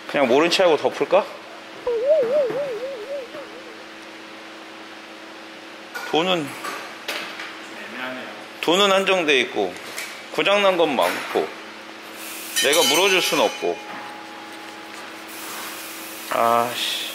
그냥 모른 체 하고 덮을까? 돈은 한정돼 있고 고장난 건 많고 내가 물어줄 순 없고. 아씨.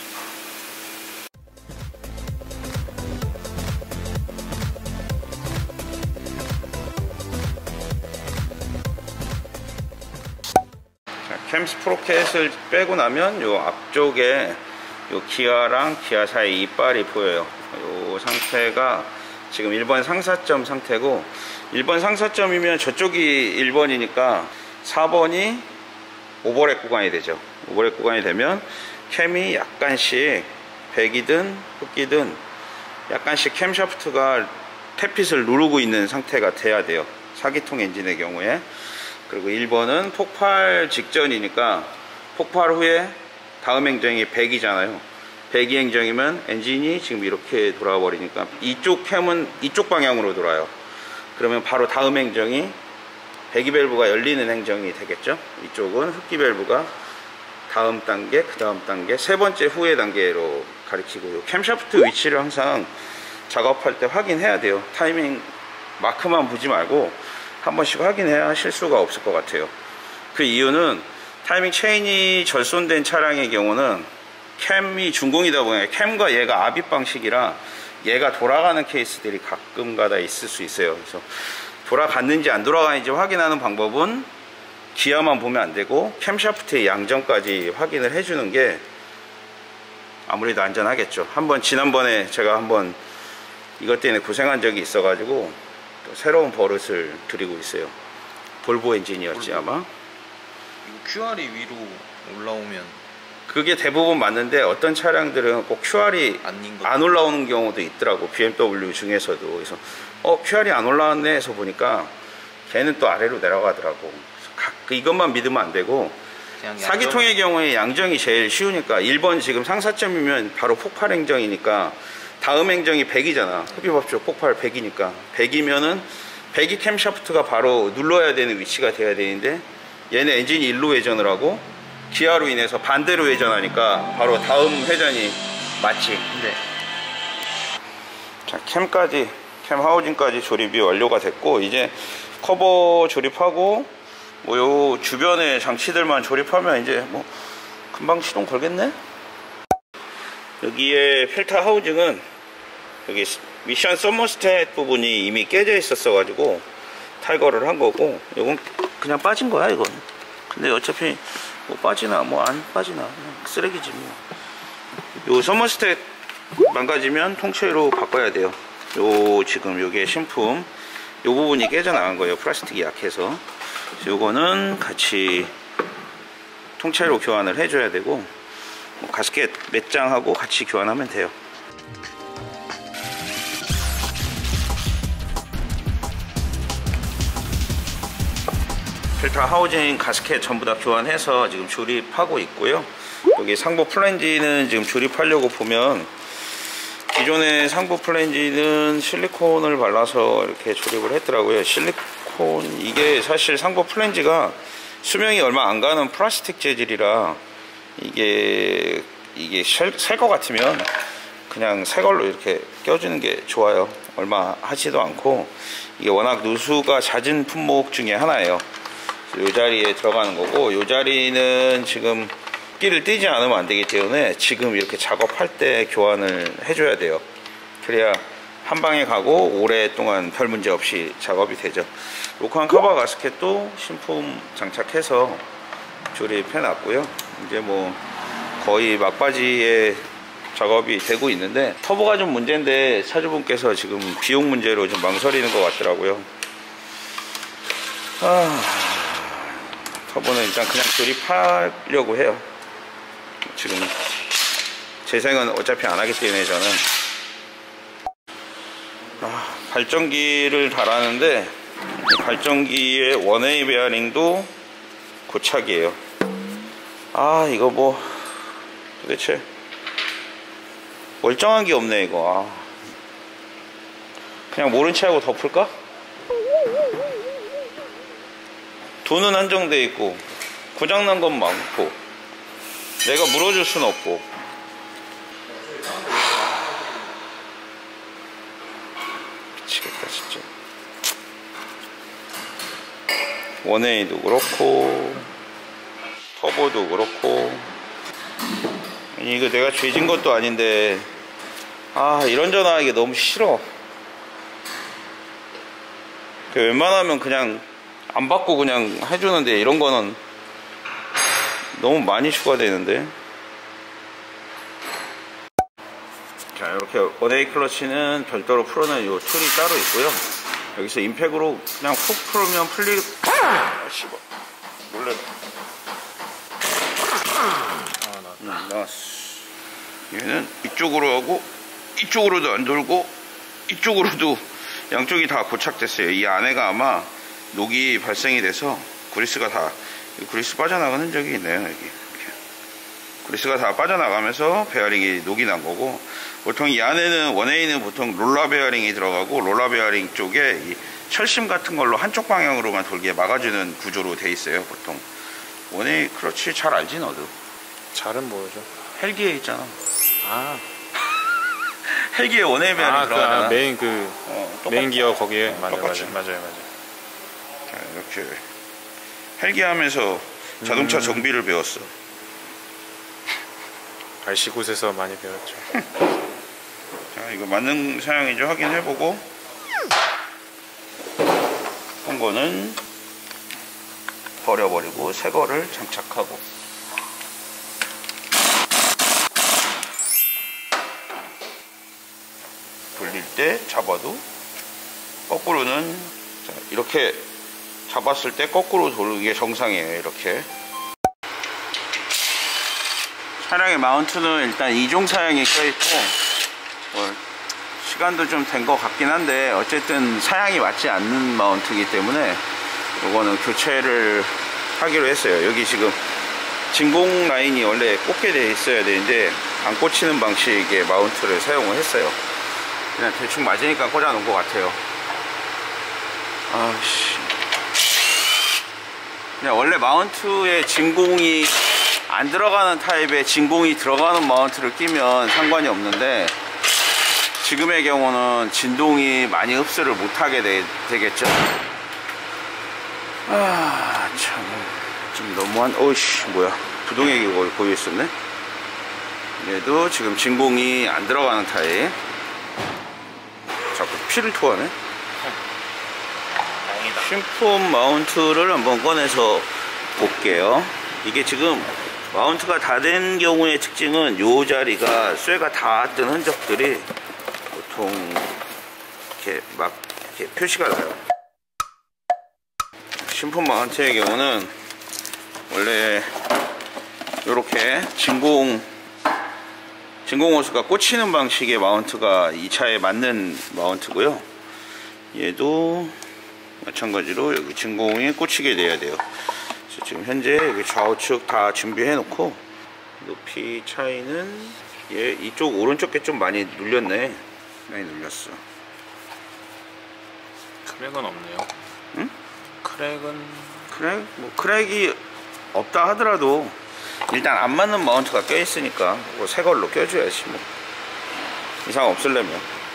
캠 스프로켓을 빼고 나면 요 앞쪽에 요 기아랑 기아 사이 이빨이 보여요. 요 상태가 지금 1번 상사점 상태고, 1번 상사점이면 저쪽이 1번이니까 4번이 오버랩 구간이 되죠. 오버랩 구간이 되면 캠이 약간씩 백이든 흑기든 약간씩 캠 샤프트가 탭핏을 누르고 있는 상태가 돼야 돼요, 4기통 엔진의 경우에. 그리고 1번은 폭발 직전이니까 폭발 후에 다음 행정이 100이잖아요. 100이 행정이면 엔진이 지금 이렇게 돌아와 버리니까 이쪽 캠은 이쪽 방향으로 돌아요. 그러면 바로 다음 행정이 배기 밸브가 열리는 행정이 되겠죠. 이쪽은 흡기 밸브가 다음 단계, 그 다음 단계, 세 번째 후의 단계로 가리키고, 캠샤프트 위치를 항상 작업할 때 확인해야 돼요. 타이밍 마크만 보지 말고 한 번씩 확인해야 실수가 없을 것 같아요. 그 이유는 타이밍 체인이 절손된 차량의 경우는 캠이 준공이다 보니 캠과 얘가 압입 방식이라 얘가 돌아가는 케이스들이 가끔 가다 있을 수 있어요. 그래서 돌아갔는지 안 돌아가는지 확인하는 방법은 기아만 보면 안 되고 캠샤프트의 양정까지 확인을 해주는 게 아무래도 안전하겠죠. 지난번에 제가 한번 이것 때문에 고생한 적이 있어가지고 또 새로운 버릇을 들이고 있어요. 볼보 엔진이었지 아마. 이거 QR이 위로 올라오면 그게 대부분 맞는데 어떤 차량들은 꼭 QR이 안 올라오는 경우도 있더라고, BMW 중에서도. 그래서 QR이 안 올라왔네 해서 보니까 걔는 또 아래로 내려가더라고. 이것만 믿으면 안 되고, 4기통의 경우에 양정이 제일 쉬우니까 1번 지금 상사점이면 바로 폭발 행정이니까 다음 행정이 100이잖아. 흡입압조 폭발 100이니까 100이면은 100이 캠샤프트가 바로 눌러야 되는 위치가 돼야 되는데 얘는 엔진이 일로 회전을 하고 기아로 인해서 반대로 회전하니까 바로 다음 회전이 맞지. 네. 자, 캠 하우징까지 조립이 완료가 됐고, 이제 커버 조립하고 뭐 요 주변의 장치들만 조립하면 이제 뭐 금방 시동 걸겠네. 여기에 필터 하우징은 여기 미션 서머스탯 부분이 이미 깨져 있었어 가지고 탈거를 한 거고, 요건 그냥 빠진 거야 이건. 근데 어차피 뭐 빠지나 뭐 안 빠지나 그냥 쓰레기지 뭐. 요 서머스탯 망가지면 통째로 바꿔야 돼요. 요 지금 요게 신품 요 부분이 깨져 나간 거예요, 플라스틱이 약해서. 요거는 같이 통째로 교환을 해줘야 되고, 뭐 가스켓 몇 장하고 같이 교환하면 돼요. 필터 하우징 가스켓 전부 다 교환해서 지금 조립하고 있고요. 여기 상부 플랜지는 지금 조립하려고 보면 기존의 상부 플랜지는 실리콘을 발라서 이렇게 조립을 했더라고요. 실리콘, 이게 사실 상부 플랜지가 수명이 얼마 안 가는 플라스틱 재질이라 이게 살 것 같으면 그냥 새 걸로 이렇게 껴주는 게 좋아요. 얼마 하지도 않고, 이게 워낙 누수가 잦은 품목 중에 하나예요. 이 자리에 들어가는 거고, 이 자리는 지금 끼를 띄지 않으면 안 되기 때문에 지금 이렇게 작업할 때 교환을 해줘야 돼요. 그래야 한 방에 가고 오랫동안 별 문제 없이 작업이 되죠. 로크한 커버 가스켓도 신품 장착해서 조립해 놨고요. 이제 뭐 거의 막바지에 작업이 되고 있는데, 터보가 좀 문제인데 차주분께서 지금 비용 문제로 좀 망설이는 것 같더라고요. 터보는 일단 그냥 조립하려고 해요. 지금 재생은 어차피 안 하기 때문에 저는. 발전기를 달았는데 이 발전기의 원웨이 베어링도 고착이에요. 이거 뭐 도대체 멀쩡한 게 없네 이거. 그냥 모른 체 하고 덮을까? 돈은 한정돼 있고 고장난 건 많고 내가 물어줄 순 없고. 미치겠다 진짜. 원웨이도 그렇고 터보도 그렇고. 아니 이거 내가 죄진 것도 아닌데 이런저런 하기 너무 싫어. 웬만하면 그냥 안 받고 그냥 해주는데 이런 거는 너무 많이 추가되는데. 자, 이렇게 원웨이 클러치는 별도로 풀어놓은 요 툴이 따로 있고요. 여기서 임팩으로 그냥 훅 풀면 풀리. 씨발 놀래라. 나왔어. 얘는 이쪽으로 하고 이쪽으로도 안 돌고 이쪽으로도 양쪽이 다 고착됐어요. 이 안에가 아마 녹이 발생이 돼서 그리스가 다, 그리스 빠져나가는 흔적이 있네요. 여기 이렇게. 그리스가 다 빠져나가면서 베어링이 녹이 난 거고, 보통 이 안에는 원웨이는 보통 롤러 베어링이 들어가고, 롤러 베어링 쪽에 이 철심 같은 걸로 한쪽 방향으로만 돌게 막아주는 구조로 돼 있어요. 보통 원웨이 클러치 잘 알지 너도? 잘은 모르죠. 헬기에 있잖아. 헬기에 원웨이 베어링 들어가잖아. 메인 메인 기어 거기에. 맞아요. 자, 이렇게 헬기 하면서 자동차 정비를 배웠어. RC 곳에서 많이 배웠죠. 자, 이거 맞는 사양인지 확인해보고, 한 거는 버려버리고 새 거를 장착하고. 돌릴 때 잡아도 거꾸로는, 자, 이렇게 잡았을 때 거꾸로 돌리는 게 정상이에요. 이렇게 차량의 마운트는 일단 2종 사양이 껴있고, 시간도 좀 된 것 같긴 한데 어쨌든 사양이 맞지 않는 마운트이기 때문에 이거는 교체를 하기로 했어요. 여기 지금 진공 라인이 원래 꽂게 돼 있어야 되는데 안 꽂히는 방식의 마운트를 사용을 했어요. 그냥 대충 맞으니까 꽂아 놓은 것 같아요. 그냥 원래 마운트에 진공이 안 들어가는 타입의 진공이 들어가는 마운트를 끼면 상관이 없는데, 지금의 경우는 진동이 많이 흡수를 못하게 되겠죠. 참 좀 너무한. 어이씨, 뭐야, 부동액이 거기 고여 있었네. 얘도 지금 진공이 안 들어가는 타입. 자꾸 피를 토하네. 다행이다. 신품 마운트를 한번 꺼내서 볼게요. 이게 지금 마운트가 다 된 경우의 특징은 요 자리가 쇠가 닿았던 흔적들이 보통 이렇게 막 이렇게 표시가 나요. 신품 마운트의 경우는 원래 요렇게 진공 호스가 꽂히는 방식의 마운트가 이 차에 맞는 마운트고요. 얘도 마찬가지로 여기 진공이 꽂히게 돼야 돼요. 그래서 지금 현재 여기 좌우측 다 준비해 놓고, 높이 차이는 얘 이쪽 오른쪽 게 좀 많이 눌렸네. 많이 눌렸어. 크랙은 없네요. 응? 크랙은 뭐 크랙이 없다 하더라도 일단 안 맞는 마운트가 껴 있으니까 뭐 새 걸로 껴줘야지 뭐. 이상 없으려면.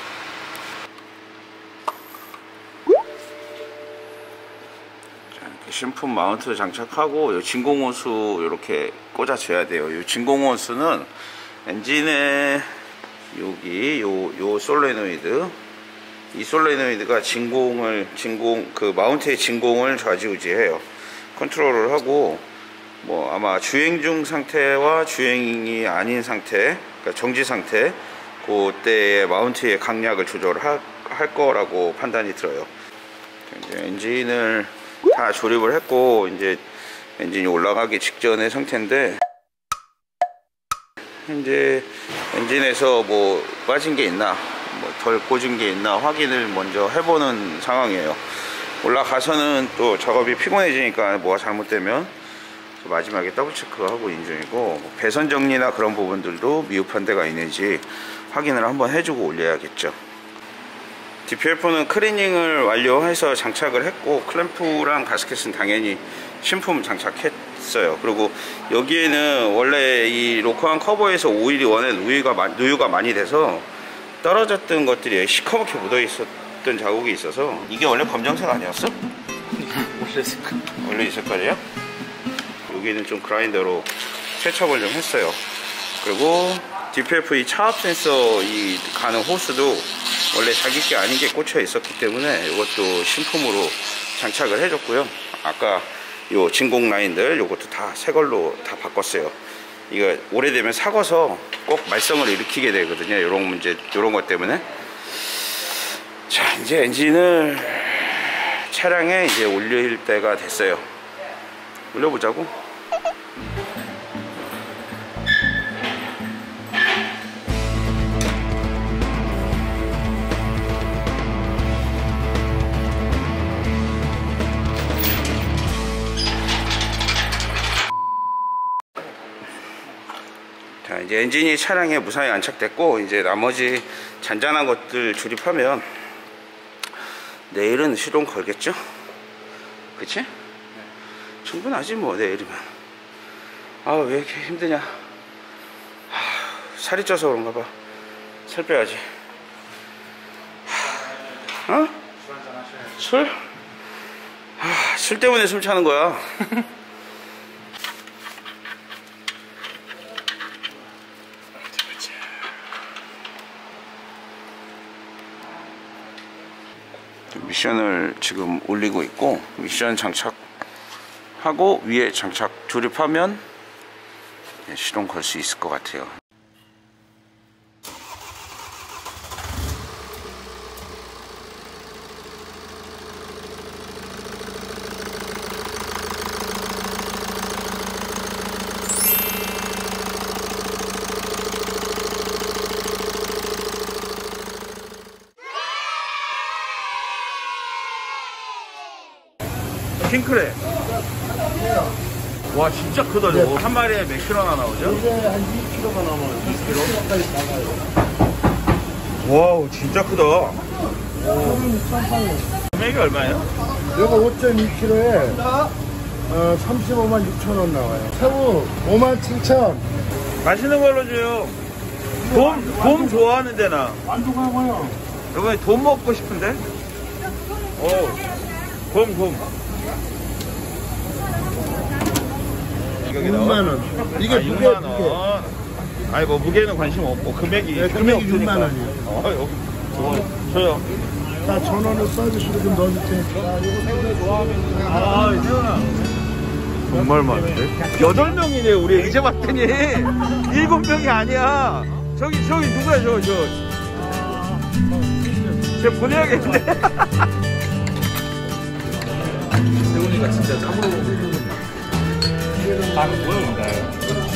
자, 이렇게 신품 마운트 장착하고 요 진공호수 이렇게 꽂아줘야 돼요. 이 진공호수는 엔진에 여기 요 솔레노이드, 이 솔레노이드가 그 마운트의 진공을 좌지우지해요. 컨트롤을 하고, 뭐 아마 주행 중 상태와 주행이 아닌 상태, 그러니까 정지 상태, 그때의 마운트의 강약을 조절할 거라고 판단이 들어요. 이제 엔진을 다 조립을 했고, 이제 엔진이 올라가기 직전의 상태인데, 현재 엔진에서 뭐 빠진 게 있나, 뭐 덜 꽂은 게 있나 확인을 먼저 해보는 상황이에요. 올라가서는 또 작업이 피곤해지니까 뭐가 잘못되면 마지막에 더블 체크하고 인중이고, 뭐 배선 정리나 그런 부분들도 미흡한 데가 있는지 확인을 한번 해주고 올려야겠죠. DPF는 클리닝을 완료해서 장착을 했고, 클램프랑 가스켓은 당연히 신품 장착했어요. 됐어요. 그리고 여기에는 원래 이 로커한 커버에서 오일이 원래 누유가 많이 돼서 떨어졌던 것들이 시커멓게 묻어 있었던 자국이 있어서. 이게 원래 검정색 아니었어? 원래 이 색깔이야? 여기는 좀 그라인더로 세척을 좀 했어요. 그리고 DPF 이 차압 센서 이 가는 호스도 원래 자기 게 아닌 게 꽂혀 있었기 때문에 이것도 신품으로 장착을 해줬고요. 아까 요 진공 라인들 요것도 다 새 걸로 다 바꿨어요. 이거 오래되면 삭아서 꼭 말썽을 일으키게 되거든요. 요런 문제, 요런 것 때문에. 자, 이제 엔진을 차량에 이제 올릴 때가 됐어요. 올려보자고. 자, 이제 엔진이 차량에 무사히 안착됐고, 이제 나머지 잔잔한 것들 조립하면 내일은 시동 걸겠죠? 그치? 충분하지 뭐 내일이면. 아, 왜 이렇게 힘드냐. 살이 쪄서 그런가 봐. 살 빼야지. 어? 술? 술 때문에 숨 차는 거야. 미션을 지금 올리고 있고, 미션 장착하고 위에 장착 조립하면 시동 걸 수 있을 것 같아요. 킹크랩. 와, 진짜 크다 저거. 한 마리에 몇 킬로나 나오죠? 이제 한 2kg가 넘어요. 2kg 가까이 나가요. 와우, 진짜 크다. 소금 6,800원. 금액이 얼마예요? 이거 5.2kg에 35만 6천 원 나와요. 새우 5만 7천. 맛있는 걸로 줘요. 돔 좋아하는데 나. 만족하고요. 이번에 돔 먹고 싶은데? 돔. 가격이 6만 원. 이게 무게 6만 원. 아니 뭐 무게는 관심 없고 금액이 네, 금액이 6만 원이요. 저요. 자, 전원을 서비스로 좀 넣어줄 테니까. 아, 이제나 정말 많은데? 8명이네 우리. 이제 봤더니 7명이 아니야. 저기 누구야 저 보내야겠는데. 세훈이가 진짜 깜으로 방금 뭐야?